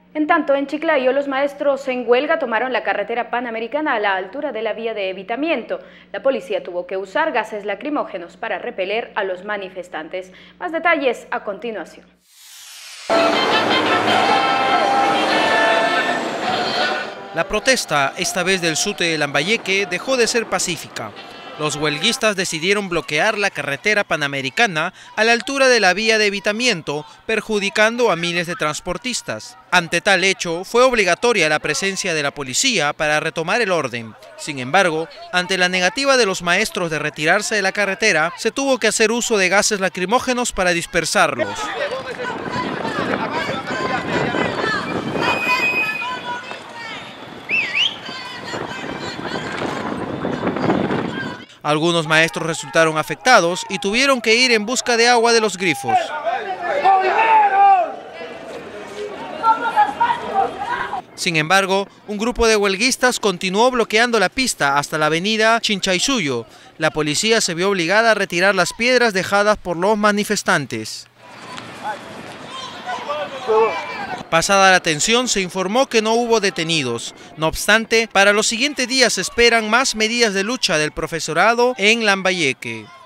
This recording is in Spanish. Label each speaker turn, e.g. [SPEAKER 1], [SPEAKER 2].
[SPEAKER 1] En tanto, en Chiclayo, los maestros en huelga tomaron la carretera panamericana a la altura de la vía de evitamiento. La policía tuvo que usar gases lacrimógenos para repeler a los manifestantes. Más detalles a continuación.
[SPEAKER 2] La protesta, esta vez del SUTE de Lambayeque, dejó de ser pacífica. Los huelguistas decidieron bloquear la carretera panamericana a la altura de la vía de evitamiento, perjudicando a miles de transportistas. Ante tal hecho, fue obligatoria la presencia de la policía para retomar el orden. Sin embargo, ante la negativa de los maestros de retirarse de la carretera, se tuvo que hacer uso de gases lacrimógenos para dispersarlos. Algunos maestros resultaron afectados y tuvieron que ir en busca de agua de los grifos. Sin embargo, un grupo de huelguistas continuó bloqueando la pista hasta la avenida Chinchaysuyo. La policía se vio obligada a retirar las piedras dejadas por los manifestantes. Pasada la tensión, se informó que no hubo detenidos. No obstante, para los siguientes días se esperan más medidas de lucha del profesorado en Lambayeque.